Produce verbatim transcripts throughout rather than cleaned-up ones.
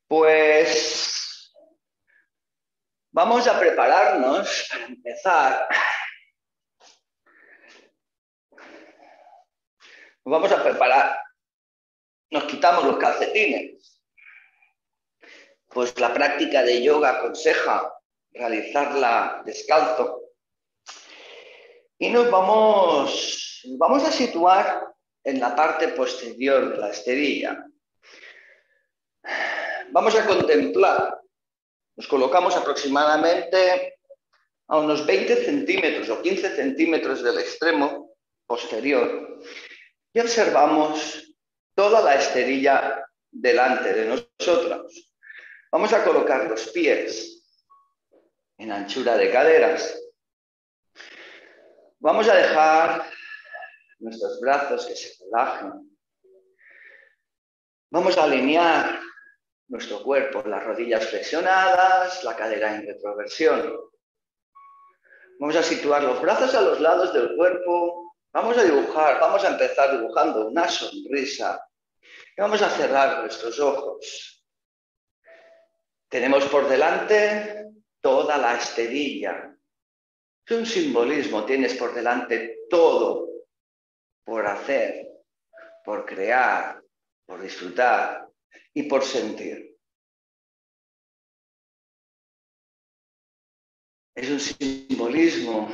Pues vamos a prepararnos para empezar. Vamos a preparar. Nos quitamos los calcetines. Pues la práctica de yoga aconseja realizarla descalzo. Y nos vamos, nos vamos a situar en la parte posterior de la esterilla. Vamos a contemplar. Nos colocamos aproximadamente a unos veinte centímetros o quince centímetros del extremo posterior y observamos toda la esterilla delante de nosotros. Vamos a colocar los pies en anchura de caderas. Vamos a dejar nuestros brazos que se relajen. Vamos a alinear nuestro cuerpo, las rodillas flexionadas, la cadera en retroversión. Vamos a situar los brazos a los lados del cuerpo. Vamos a dibujar, vamos a empezar dibujando una sonrisa. Y vamos a cerrar nuestros ojos. Tenemos por delante toda la esterilla. Es un simbolismo, tienes por delante todo por hacer, por crear, por disfrutar y por sentir. Es un simbolismo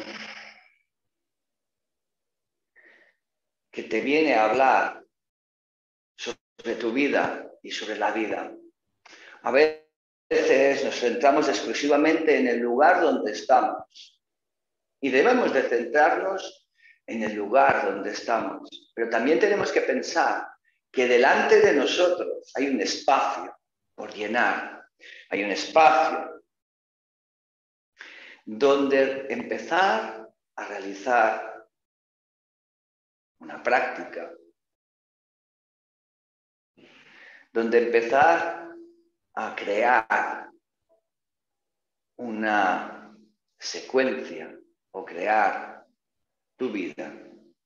que te viene a hablar sobre tu vida y sobre la vida. A veces nos centramos exclusivamente en el lugar donde estamos y debemos de centrarnos en el lugar donde estamos. Pero también tenemos que pensar que delante de nosotros hay un espacio por llenar, hay un espacio donde empezar a realizar una práctica, donde empezar a crear una secuencia o crear tu vida.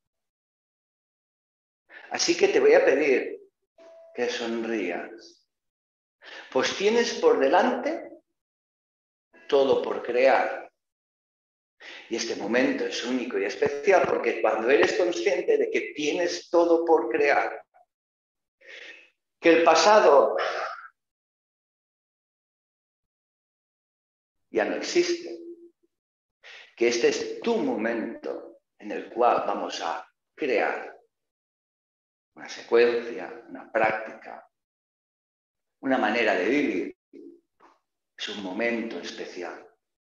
Así que te voy a pedir que sonrías, pues tienes por delante todo por crear. Y este momento es único y especial porque cuando eres consciente de que tienes todo por crear, que el pasado ya no existe, que este es tu momento en el cual vamos a crear una secuencia, una práctica, una manera de vivir. Es un momento especial.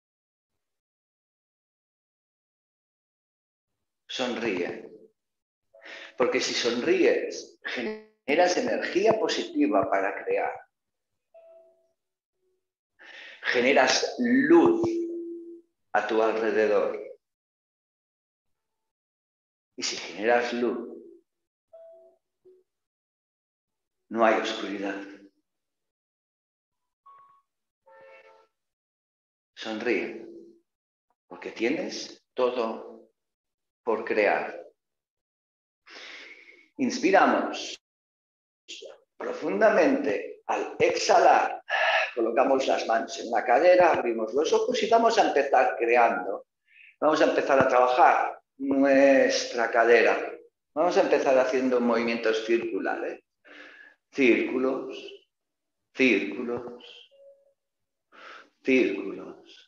Sonríe. Porque si sonríes, generas energía positiva para crear. Generas luz a tu alrededor. Y si generas luz, no hay oscuridad. Sonríe, porque tienes todo por crear. Inspiramos profundamente. Al exhalar, colocamos las manos en la cadera, abrimos los ojos y vamos a empezar creando. Vamos a empezar a trabajar nuestra cadera. Vamos a empezar haciendo movimientos circulares. Círculos, círculos, círculos.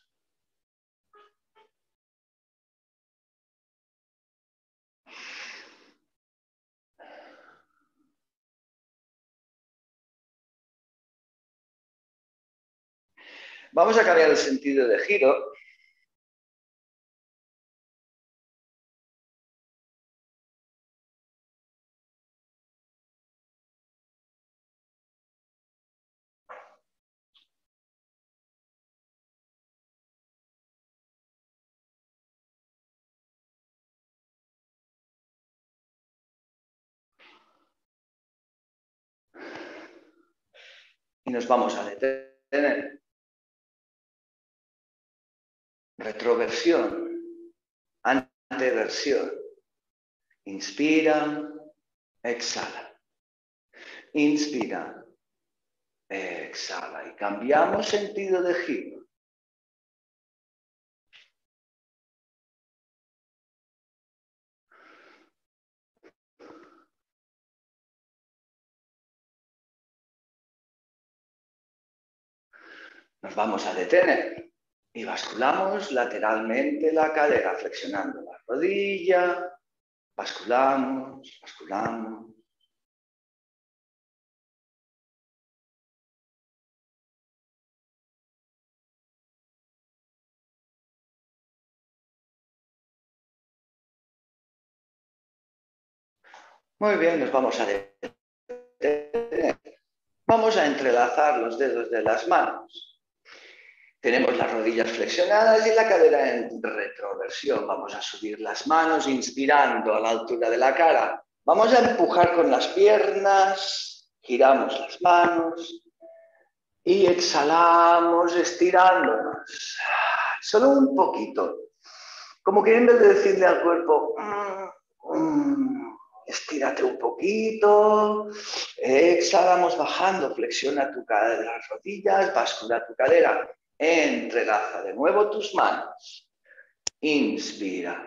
Vamos a cambiar el sentido de giro. Y nos vamos a detener. Retroversión, anteversión. Inspira, exhala. Inspira, exhala. Y cambiamos sentido de giro. Nos vamos a detener y basculamos lateralmente la cadera, flexionando la rodilla, basculamos, basculamos. Muy bien, nos vamos a detener. Vamos a entrelazar los dedos de las manos. Tenemos las rodillas flexionadas y la cadera en retroversión. Vamos a subir las manos inspirando a la altura de la cara. Vamos a empujar con las piernas, giramos las manos y exhalamos estirándonos. Solo un poquito, como queriendo decirle al cuerpo, mm, mm, estírate un poquito. Exhalamos bajando, flexiona tu cadera de las rodillas, bascula tu cadera. Entrelaza de nuevo tus manos. Inspira.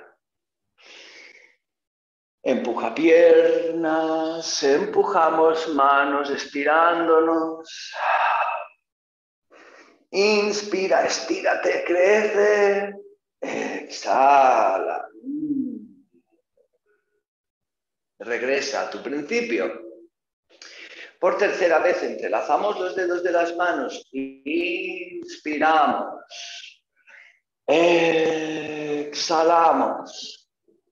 Empuja piernas, empujamos manos estirándonos. Inspira, estírate, crece. Exhala. Regresa a tu principio. Por tercera vez entrelazamos los dedos de las manos. Inspiramos. Exhalamos.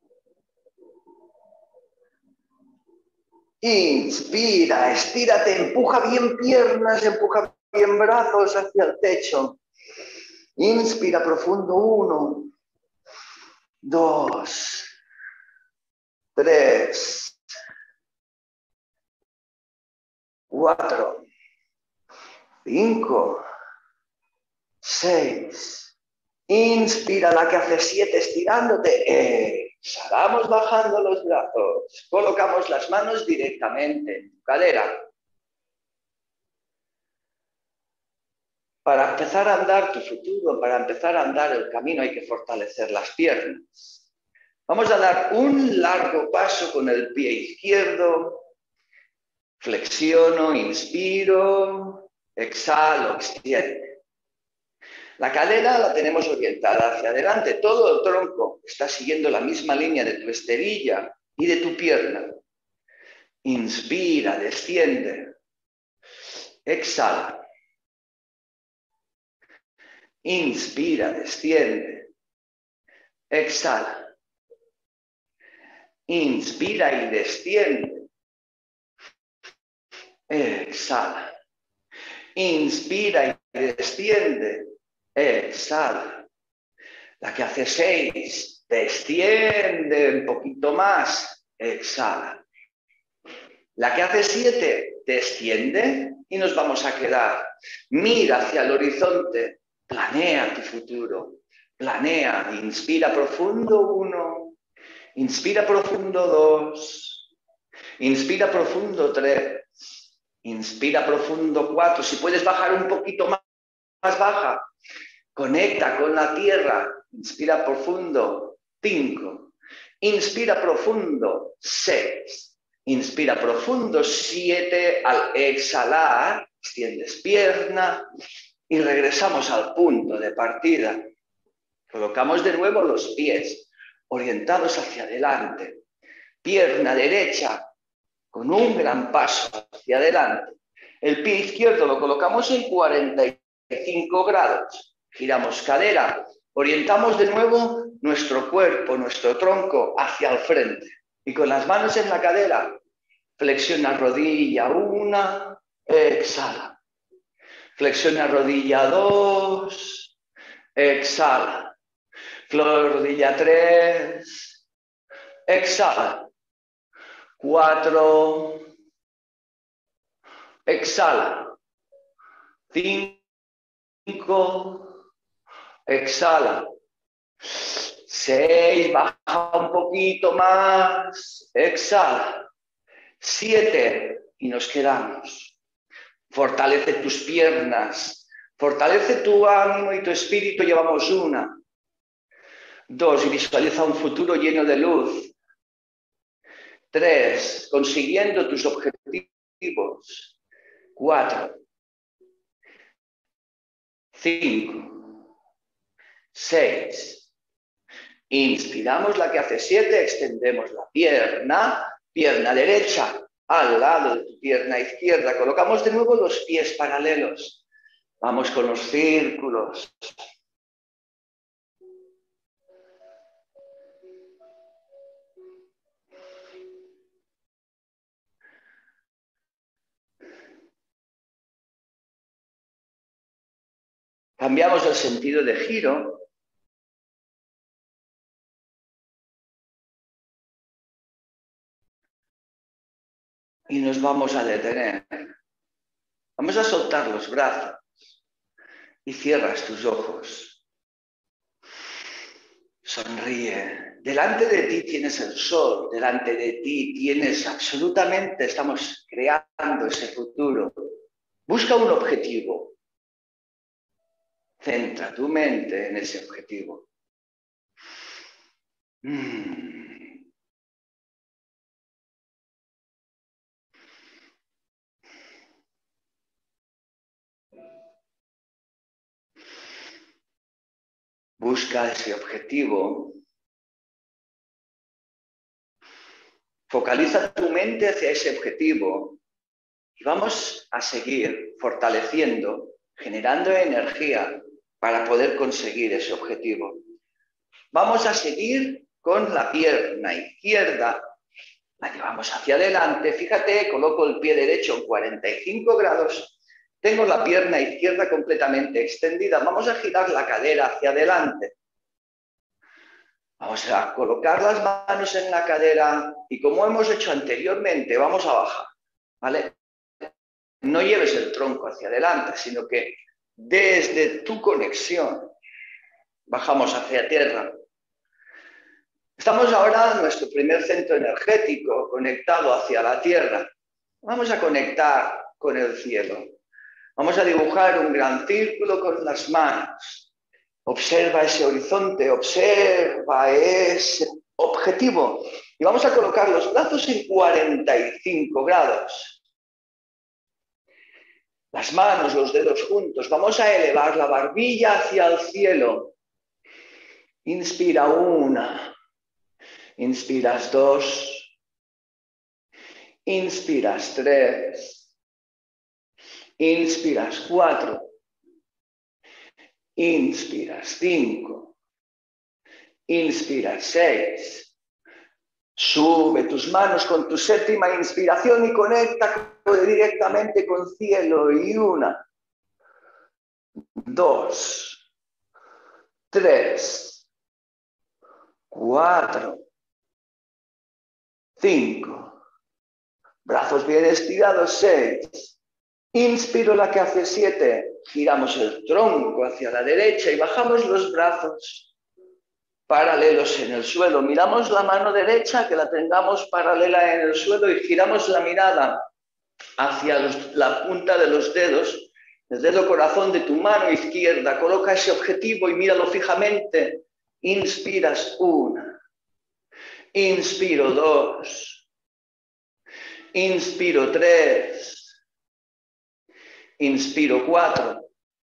Inspira, estírate, empuja bien piernas, empuja bien brazos hacia el techo. Inspira profundo. Uno, dos, tres, cuatro, cinco, seis. Inspira la que hace siete estirándote. Exhalamos bajando los brazos. Colocamos las manos directamente en tu cadera. Para empezar a andar tu futuro, para empezar a andar el camino, hay que fortalecer las piernas. Vamos a dar un largo paso con el pie izquierdo. Flexiono, inspiro, exhalo, extiendo. La cadera la tenemos orientada hacia adelante. Todo el tronco está siguiendo la misma línea de tu esterilla y de tu pierna. Inspira, desciende. Exhala. Inspira, desciende. Exhala. Inspira y desciende. Exhala. Inspira y desciende. Exhala. La que hace seis, desciende un poquito más. Exhala. La que hace siete, desciende y nos vamos a quedar. Mira hacia el horizonte. Planea tu futuro. Planea. Inspira profundo. Uno. Inspira profundo. Dos. Inspira profundo. Tres. Inspira profundo. Cuatro. Si puedes bajar un poquito más, más baja. Conecta con la tierra. Inspira profundo. Cinco. Inspira profundo. Seis. Inspira profundo. Siete. Al exhalar, extiendes pierna y regresamos al punto de partida. Colocamos de nuevo los pies orientados hacia adelante. Pierna derecha con un gran paso hacia adelante. El pie izquierdo lo colocamos en cuarenta y cinco grados. Giramos cadera. Orientamos de nuevo nuestro cuerpo, nuestro tronco hacia el frente. Y con las manos en la cadera, flexiona rodilla una, exhala. Flexiona rodilla dos, exhala. Rodilla tres, exhala. Cuatro, exhala. Cinco, exhala. Seis, baja un poquito más, exhala. Siete, y nos quedamos. Fortalece tus piernas. Fortalece tu ánimo y tu espíritu. Llevamos una. Dos, visualiza un futuro lleno de luz. Tres, consiguiendo tus objetivos. Cuatro. Cinco. Seis. Inspiramos la que hace siete, extendemos la pierna, pierna derecha al lado de tu pierna izquierda. Colocamos de nuevo los pies paralelos. Vamos con los círculos. Cambiamos el sentido de giro. Y nos vamos a detener. Vamos a soltar los brazos. Y cierras tus ojos. Sonríe. Delante de ti tienes el sol. Delante de ti tienes absolutamente, estamos creando ese futuro. Busca un objetivo. Centra tu mente en ese objetivo. Mm. Busca ese objetivo. Focaliza tu mente hacia ese objetivo y vamos a seguir fortaleciendo, generando energía para poder conseguir ese objetivo. Vamos a seguir con la pierna izquierda. La llevamos hacia adelante. Fíjate, coloco el pie derecho en cuarenta y cinco grados. Tengo la pierna izquierda completamente extendida. Vamos a girar la cadera hacia adelante. Vamos a colocar las manos en la cadera y como hemos hecho anteriormente, vamos a bajar, ¿vale? No lleves el tronco hacia adelante, sino que desde tu conexión bajamos hacia tierra. Estamos ahora en nuestro primer centro energético conectado hacia la tierra. Vamos a conectar con el cielo. Vamos a dibujar un gran círculo con las manos. Observa ese horizonte, observa ese objetivo. Y vamos a colocar los brazos en cuarenta y cinco grados. Las manos, los dedos juntos. Vamos a elevar la barbilla hacia el cielo. Inspira una. Inspiras dos. Inspiras tres. Inspiras cuatro. Inspiras cinco. Inspiras seis. Sube tus manos con tu séptima inspiración y conecta directamente con cielo. Y una, dos, tres, cuatro, cinco. Brazos bien estirados, seis. Inspiro la que hace siete. Giramos el tronco hacia la derecha y bajamos los brazos paralelos en el suelo. Miramos la mano derecha, que la tengamos paralela en el suelo y giramos la mirada hacia los, la punta de los dedos, el dedo corazón de tu mano izquierda. Coloca ese objetivo y míralo fijamente. Inspiras una. Inspiro dos. Inspiro tres. Inspiro cuatro.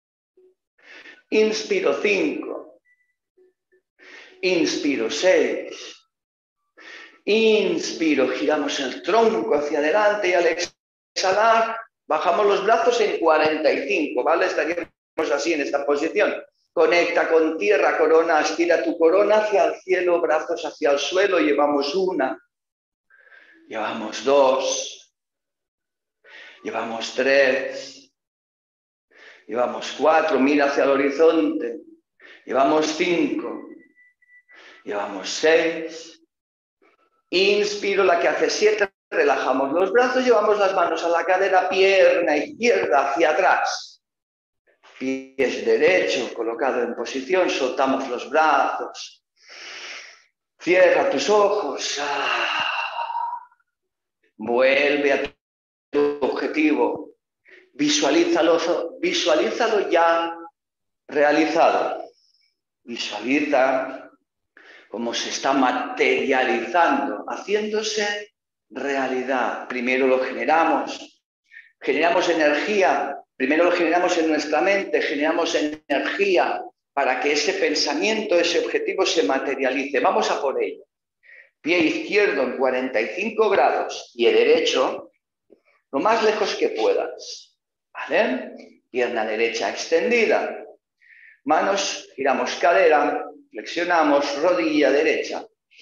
Inspiro cinco. Inspiro seis. Inspiro, giramos el tronco hacia adelante y al exhalar bajamos los brazos en cuarenta y cinco, ¿vale? Estaríamos así en esta posición. Conecta con tierra, corona, estira tu corona hacia el cielo, brazos hacia el suelo. Llevamos una. Llevamos dos. Llevamos tres. Llevamos cuatro, mira hacia el horizonte. Llevamos cinco. Llevamos seis. Inspiro la que hace siete. Relajamos los brazos, llevamos las manos a la cadera, pierna izquierda hacia atrás. Pies derecho colocado en posición, soltamos los brazos. Cierra tus ojos. Vuelve a tu objetivo. Visualízalo, visualízalo ya realizado. Visualiza cómo se está materializando, haciéndose realidad. Primero lo generamos, generamos energía, primero lo generamos en nuestra mente, generamos energía para que ese pensamiento, ese objetivo se materialice. Vamos a por ello. Pie izquierdo en cuarenta y cinco grados, pie derecho lo más lejos que puedas. ¿Vale? Pierna derecha extendida. Manos, giramos cadera, flexionamos, rodilla derecha.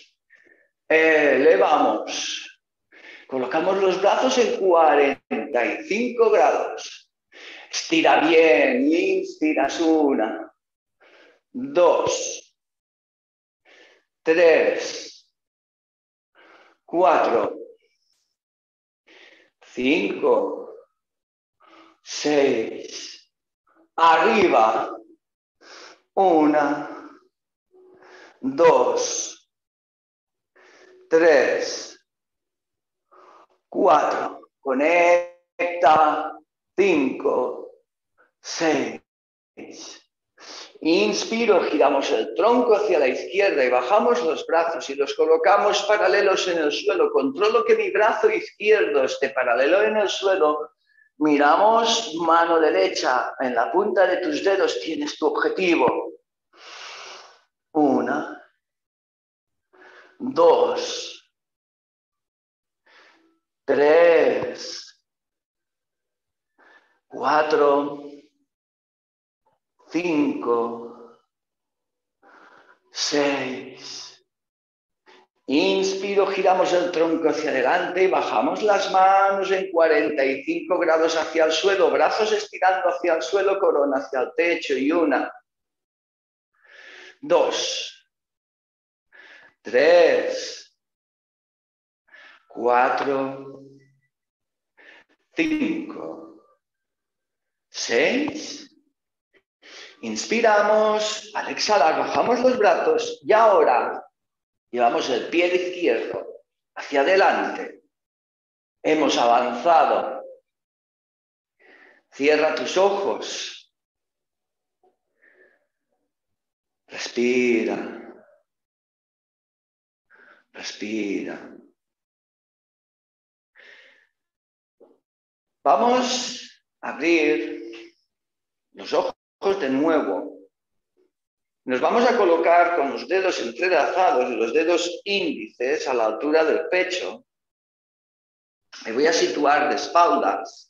Elevamos. Colocamos los brazos en cuarenta y cinco grados. Estira bien, inspiras una, dos, tres, cuatro, cinco, seis, arriba, una, dos, tres, cuatro, conecta, cinco, seis. Inspiro, giramos el tronco hacia la izquierda y bajamos los brazos y los colocamos paralelos en el suelo. Controlo que mi brazo izquierdo esté paralelo en el suelo. Miramos mano derecha, en la punta de tus dedos tienes tu objetivo. Una, dos, tres, cuatro, cinco, seis. Inspiro, giramos el tronco hacia adelante y bajamos las manos en cuarenta y cinco grados hacia el suelo, brazos estirando hacia el suelo, corona hacia el techo y una, dos, tres, cuatro, cinco, seis. Inspiramos, al exhalar bajamos los brazos y ahora llevamos el pie izquierdo hacia adelante. Hemos avanzado. Cierra tus ojos. Respira. Respira. Vamos a abrir los ojos de nuevo. Nos vamos a colocar con los dedos entrelazados y los dedos índices a la altura del pecho. Me voy a situar de espaldas.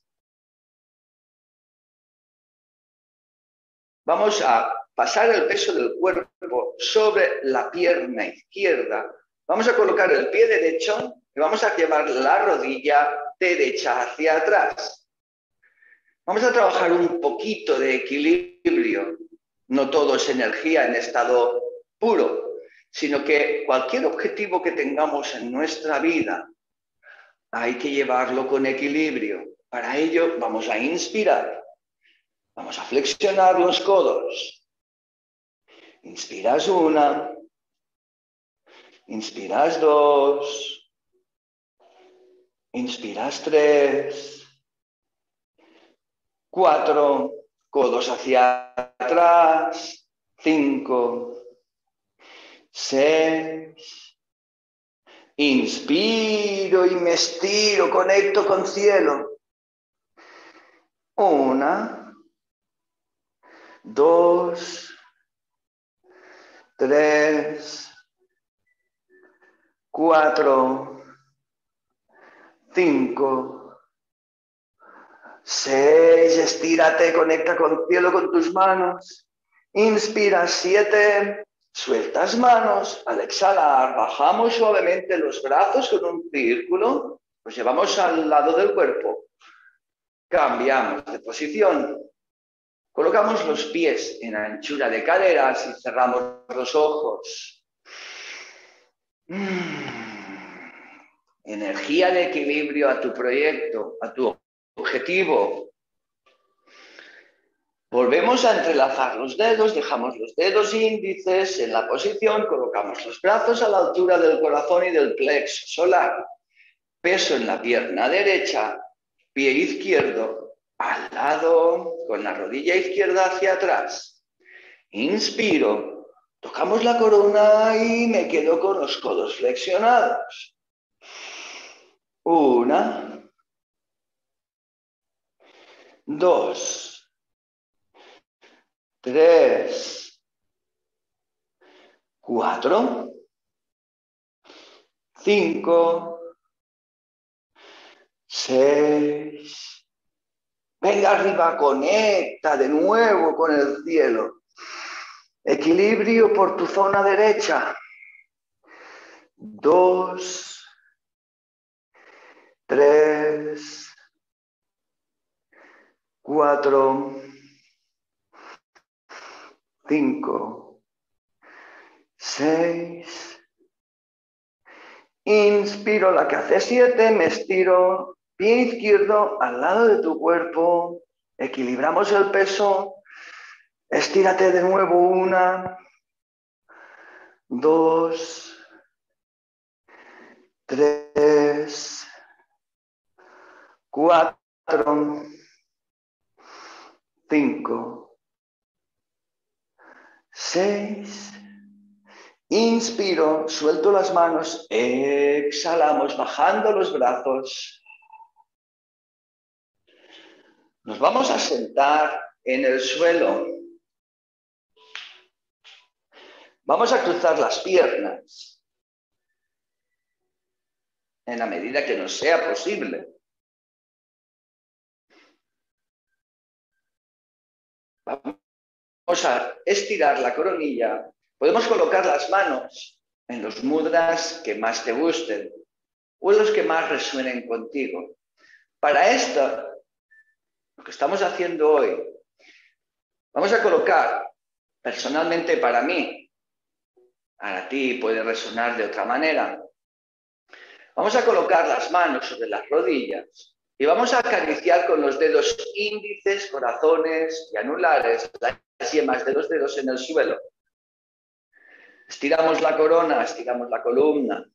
Vamos a pasar el peso del cuerpo sobre la pierna izquierda. Vamos a colocar el pie derecho y vamos a llevar la rodilla derecha hacia atrás. Vamos a trabajar un poquito de equilibrio. No todo es energía en estado puro, sino que cualquier objetivo que tengamos en nuestra vida hay que llevarlo con equilibrio. Para ello vamos a inspirar. Vamos a flexionar los codos. Inspiras una. Inspiras dos. Inspiras tres. Cuatro. Codos hacia atrás. Cinco. Seis. Inspiro y me estiro. Conecto con cielo. Una. Dos, tres, cuatro, cinco, seis, estírate, conecta con el cielo con tus manos, inspira, siete, sueltas manos, al exhalar bajamos suavemente los brazos con un círculo, los llevamos al lado del cuerpo, cambiamos de posición. Colocamos los pies en anchura de caderas y cerramos los ojos. Mm. Energía de equilibrio a tu proyecto, a tu objetivo. Volvemos a entrelazar los dedos, dejamos los dedos índices en la posición, colocamos los brazos a la altura del corazón y del plexo solar. Peso en la pierna derecha, pie izquierdo. al lado, con la rodilla izquierda hacia atrás. Inspiro, tocamos la corona y me quedo con los codos flexionados. Una, dos, tres, cuatro, cinco, seis. Venga arriba, conecta de nuevo con el cielo. Equilibrio por tu zona derecha. Dos, tres, cuatro, cinco, seis. Inspiro la que hace siete, me estiro, pie izquierdo al lado de tu cuerpo, equilibramos el peso, estírate de nuevo, una, dos, tres, cuatro, cinco, seis. Inspiro, suelto las manos, exhalamos, bajando los brazos. Nos vamos a sentar en el suelo. Vamos a cruzar las piernas en la medida que nos sea posible. Vamos a estirar la coronilla. Podemos colocar las manos en los mudras que más te gusten o en los que más resuenen contigo. Para esto, lo que estamos haciendo hoy, vamos a colocar, personalmente para mí, para ti puede resonar de otra manera, vamos a colocar las manos sobre las rodillas y vamos a acariciar con los dedos índices, corazones y anulares las yemas de los dedos en el suelo. Estiramos la corona, estiramos la columna.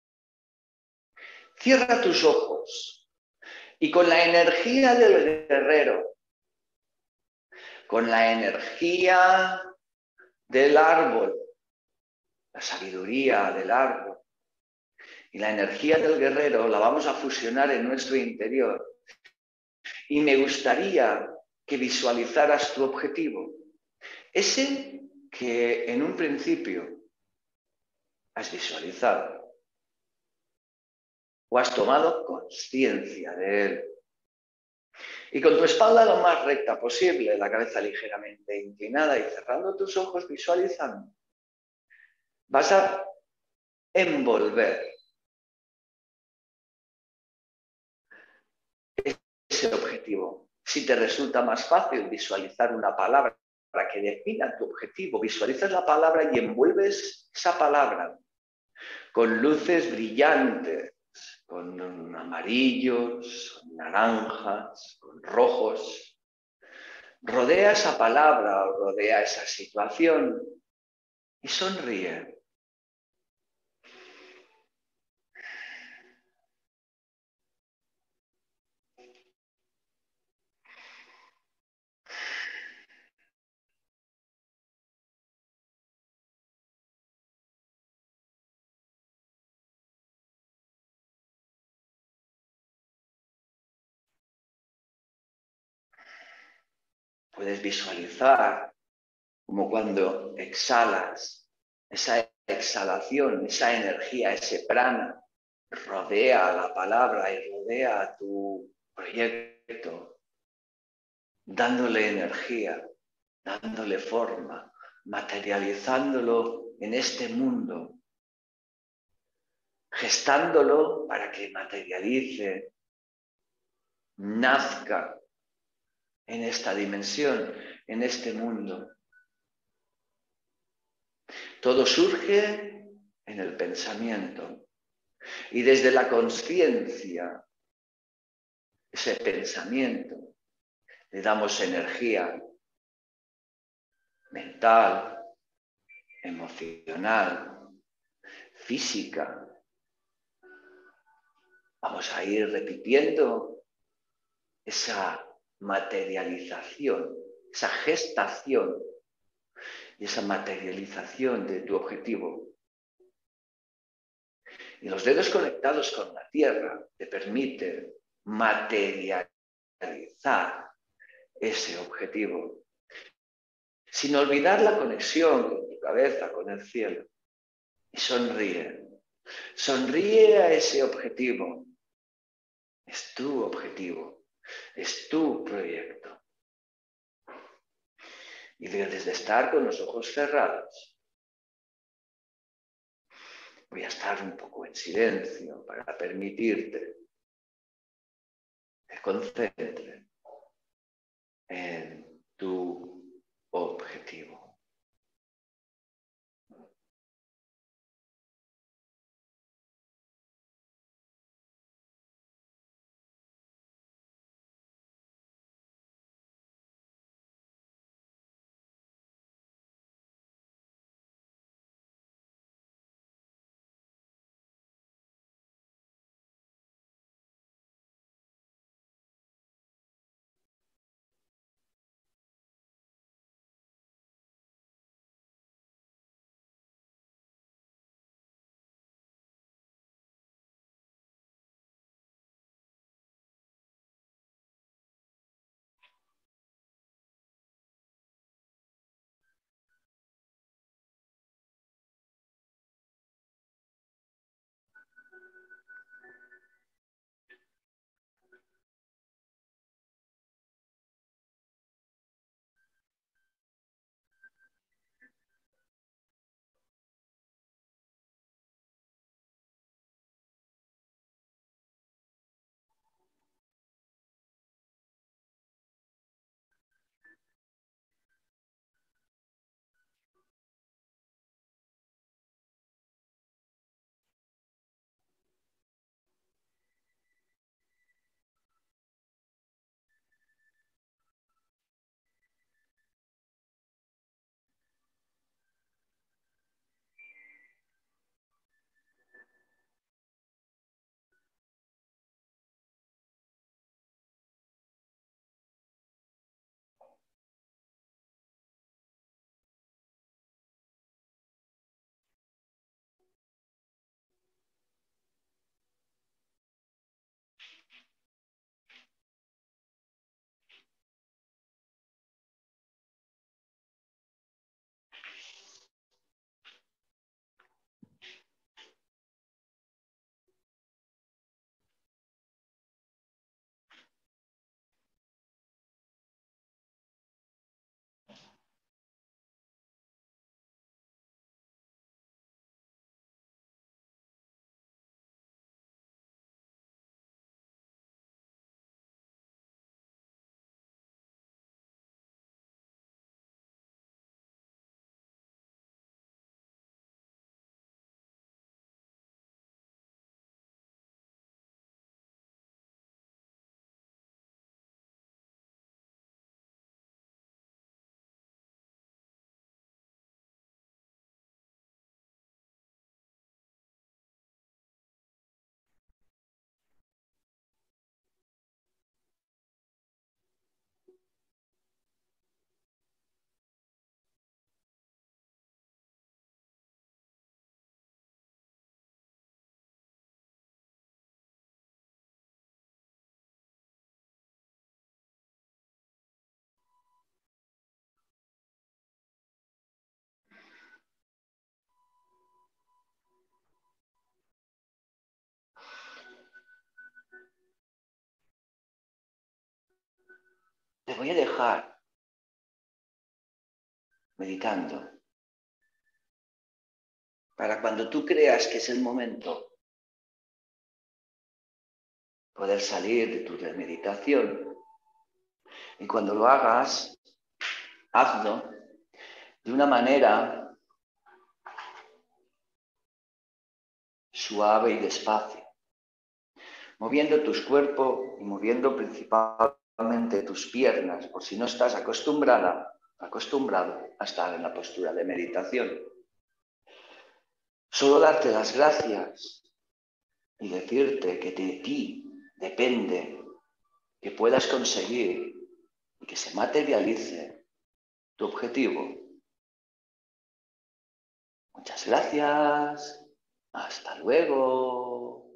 Cierra tus ojos y con la energía del guerrero, con la energía del árbol, la sabiduría del árbol y la energía del guerrero la vamos a fusionar en nuestro interior. Y me gustaría que visualizaras tu objetivo, ese que en un principio has visualizado o has tomado conciencia de él. Y con tu espalda lo más recta posible, la cabeza ligeramente inclinada y cerrando tus ojos, visualizando, vas a envolver ese objetivo. Si te resulta más fácil visualizar una palabra para que defina tu objetivo, visualizas la palabra y envuelves esa palabra con luces brillantes, con amarillos, con naranjas, con rojos. Rodea esa palabra o rodea esa situación y sonríe. Puedes visualizar como cuando exhalas, esa exhalación, esa energía, ese prana, rodea la palabra y rodea a tu proyecto, dándole energía, dándole forma, materializándolo en este mundo, gestándolo para que materialice, nazca en esta dimensión, en este mundo. Todo surge en el pensamiento y desde la conciencia, ese pensamiento, le damos energía mental, emocional, física. Vamos a ir repitiendo esa materialización, esa gestación y esa materialización de tu objetivo. Y los dedos conectados con la tierra te permiten materializar ese objetivo, sin olvidar la conexión con tu cabeza, con el cielo. Y sonríe. Sonríe a ese objetivo. Es tu objetivo. Es tu proyecto. Y debes de estar con los ojos cerrados. Voy a estar un poco en silencio para permitirte que te concentres en tu objetivo. Te voy a dejar meditando para cuando tú creas que es el momento poder salir de tu meditación. Y cuando lo hagas, hazlo de una manera suave y despacio, moviendo tus cuerpos y moviendo principalmente tus piernas, por si no estás acostumbrada, acostumbrado a estar en la postura de meditación. Solo darte las gracias y decirte que de ti depende que puedas conseguir y que se materialice tu objetivo. Muchas gracias. Hasta luego.